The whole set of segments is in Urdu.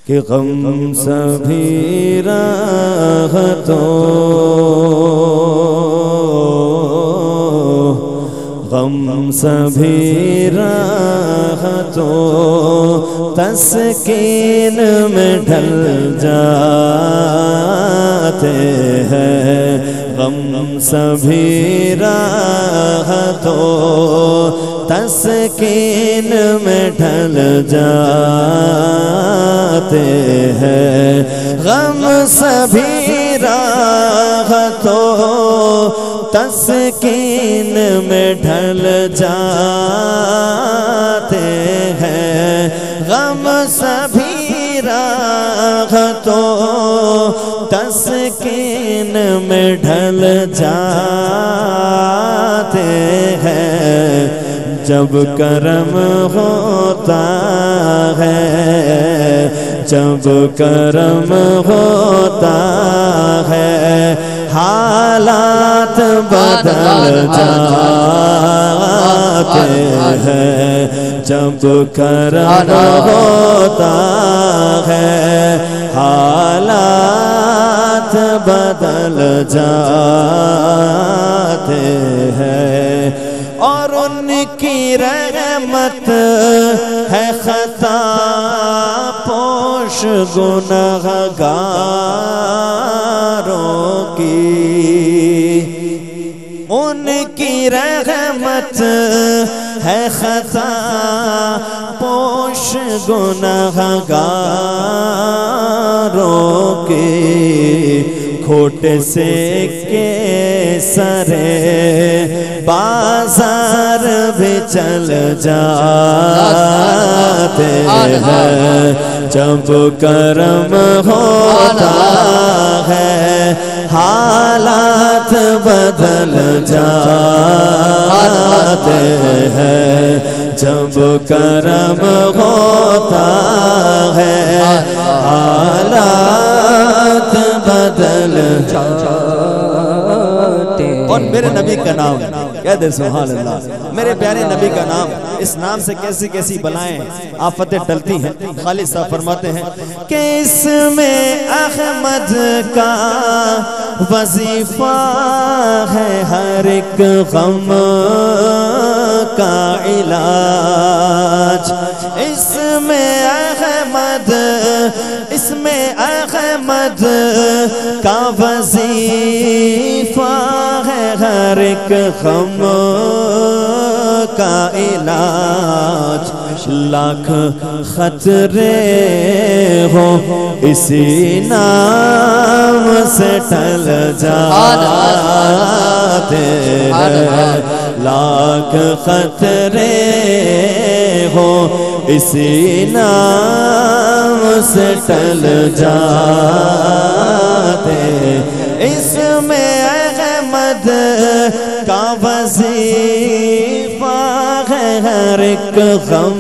کہ غم سبھی راحتوں غم سبھی راحتوں تسکین میں ڈھل جاتے ہیں غم سبھی راحتوں تسکین میں ڈھل جاتے ہیں غم سبھی راحتوں تسکین میں ڈھل جاتے ہیں غم سبھی راحتوں تسکین میں ڈھل جاتے ہیں جب کرم ہوتا ہے جب کرم ہوتا ہے حالات بدل جاتے ہیں جب کرم ہوتا ہے حالات بدل جاتے ہیں اور ان کی رحمت ہے خطا پوش گنہگاروں کی ان کی رحمت ہے خطا پوش گنہگاروں کی کھوٹ سے کے سرے بازار بھی چل جاتے ہیں جب کرم ہوتا ہے حالات بدل جاتے ہیں جب کرم ہوتا ہے حالات بدل جاتے ہیں اور میرے نبی کا نام کہہ دے سبحان اللہ میرے پیارے نبی کا نام اس نام سے کیسی کیسی بلائیں آفتیں ٹلتی ہیں خالد صاحب فرماتے ہیں کہ اس میں احمد کا وظیفہ ہے ہر ایک غم کا علاج اس میں احمد کا وظیفہ ہے ہر ایک غم کا علاج لاکھ خطرے ہو اسی نام سے ٹل جاتے ہیں لاکھ خطرے ہو اسی نام سے ٹل جاتے اس میں احمد کا وظیفہ ہے ہر ایک غم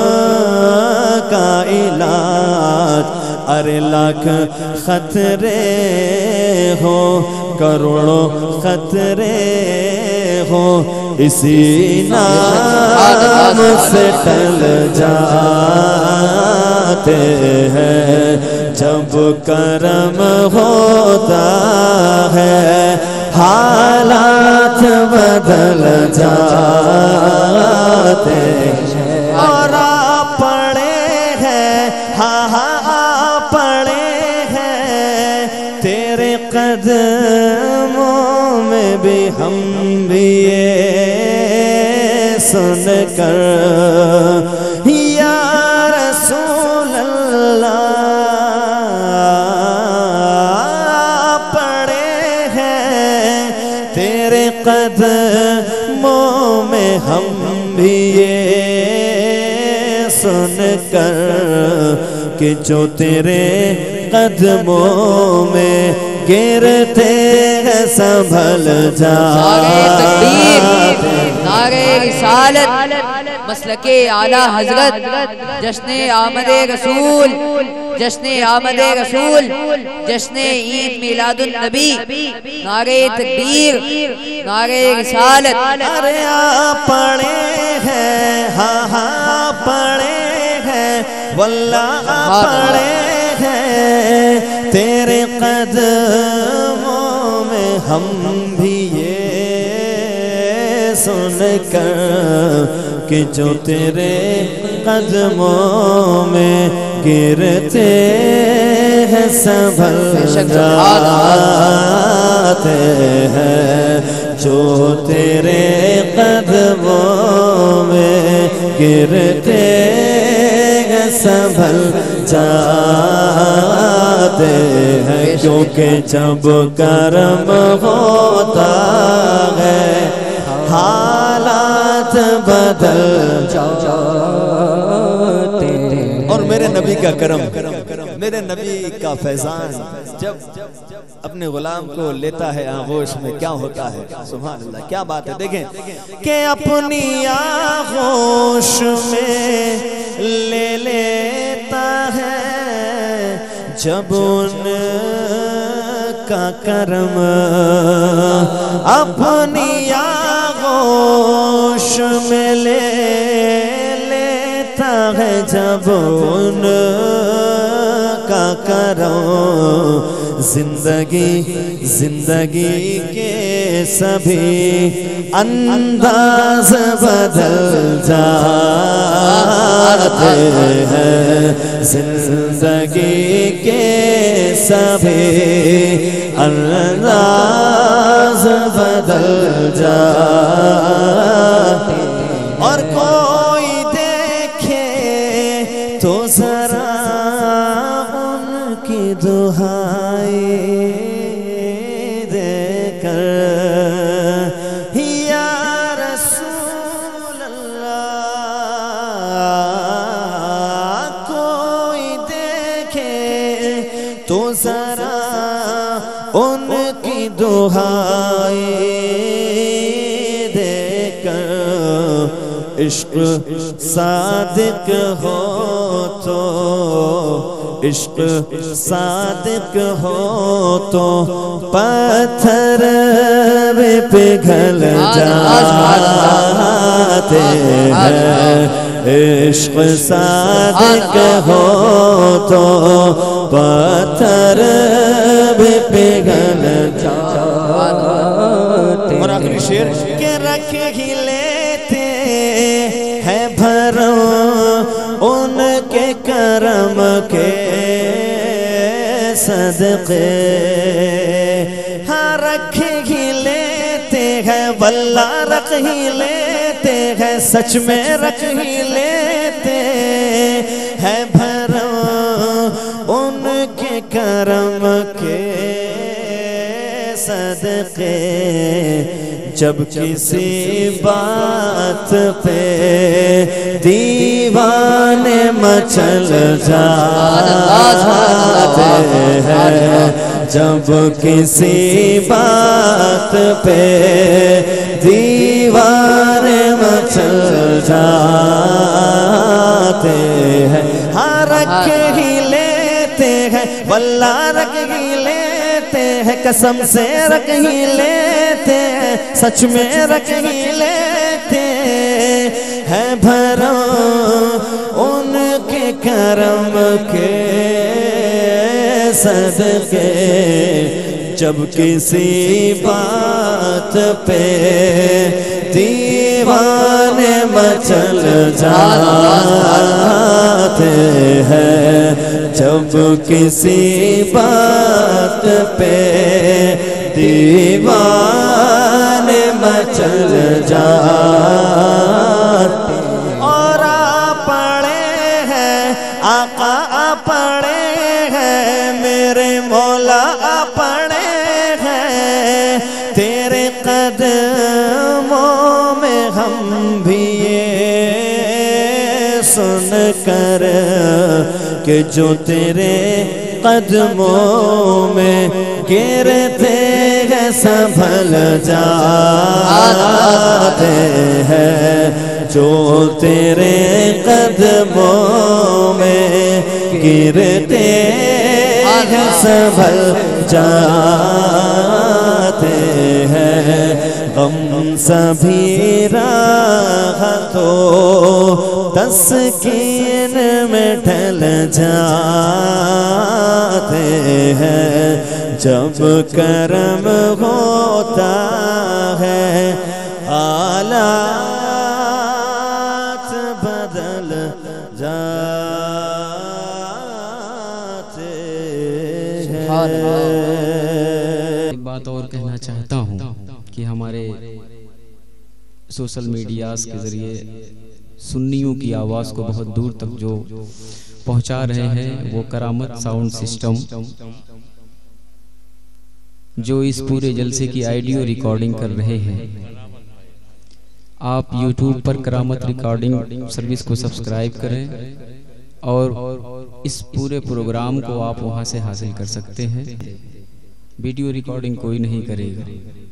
کا علاج ارے لاکھ خطرے ہو کروڑوں خطرے ہو اسی نام سے ٹل جاتے ہیں جب کرم ہوتا ہے حالات بدل جاتے ہیں اور آپ پڑے ہیں پڑے ہیں تیرے قدموں میں بھی ہم بھی سن کر یا رسول اللہ پڑے ہیں تیرے قدموں میں ہم بھی یہ سن کر کہ جو تیرے قدموں میں گرتے ہیں سنبھل جاتے نعرہ رسالت مسلک اعلیٰ حضرت جشن آمد رسول جشن آمد رسول جشن عید میلاد النبی نعرہ تکبیر نعرہ رسالت ارے آپ پڑے ہیں ہاں پڑے ہیں واللہ پڑے قدموں میں ہم بھی یہ سن کر کہ جو تیرے قدموں میں گرتے ہیں سنبھل جاتے ہیں، جو تیرے قدموں میں گرتے ہیں سنبھل جاتے ہیں، کیونکہ جب کرم ہوتا ہے حالات بدل جاتے ہیں۔ اور میرے نبی کا کرم، میرے نبی کا فیضان جب اپنے غلام کو لیتا ہے آغوش میں کیا ہوتا ہے؟ سبحان اللہ، کیا بات ہے! دیکھیں کہ اپنی آغوش میں لے لیتا ہے جب ان کا کرم، اپنی آغوش میں لے لیتا ہے جب ان کا کرم، زندگی کے سبھی انداز بدل جاتے ہیں، زندگی کے سبھی انداز بدل جاتے ہیں۔ اور کوئی دیکھے تو ذرا ان کی دہائی دے کر، یا رسول اللہ، کوئی دیکھے تو ذرا ان کی دہائی دے کر، عشق صادق ہو تو، عشق صادق ہو تو پتھر بھی پگھل جاتے ہیں، عشق صادق ہو تو پتھر بھی پگھل جاتے ہیں۔ اور آخری شعر کہ رکھ ہی لیتے ہیں بھرم ان کے کرم کے صدقے، ہاں رکھ ہی لیتے ہیں، واللہ رکھ ہی لیتے ہیں، سچ میں رکھ ہی لیتے ہیں بھرم ان کے کرم کے صدقے، جب کسی بات پہ دیوانے مچل جاتے ہیں، جب کسی بات پہ دیوانے مچل جاتے ہیں، ہاں رکھ ہی لیتے ہیں، واللہ رکھ ہی لیتے ہیں، قسم سے رکھ ہی لیتے ہیں، سچ میں رکھ ہی لیتے ہیں بھرم ان کے کرم کے صدقے، جب کسی بات پہ دیوانے مچل جاتے ہیں، جب کسی بات پہ دیوانے مچل جاتے، اور پڑے ہیں آقا پڑے ہیں، میرے مولا پڑے ہیں، تیرے قدموں میں ہم بھی یہ سن کر کہ جو تیرے قدموں میں گرتے ہیں سنبھل جاتے ہیں، جو تیرے قدموں میں گرتے ہیں سنبھل جاتے ہیں، غم سبھی راحتوں تسکین میں ڈھل جاتے ہیں، جب کرم ہوتا ہے حالات بدل جاتے ہیں۔ ایک بات اور کہنا چاہتا ہوں کہ ہمارے سوشل میڈیاز کے ذریعے سنیوں کی آواز کو بہت دور تک جو پہنچا رہے ہیں وہ کرامت ساؤنڈ سسٹم، جو اس پورے جلسے کی آڈیو ریکارڈنگ کر رہے ہیں۔ آپ یوٹیوب پر کرامت ریکارڈنگ سروس کو سبسکرائب کریں اور اس پورے پروگرام کو آپ وہاں سے حاصل کر سکتے ہیں۔ ویڈیو ریکارڈنگ کوئی نہیں کرے گا۔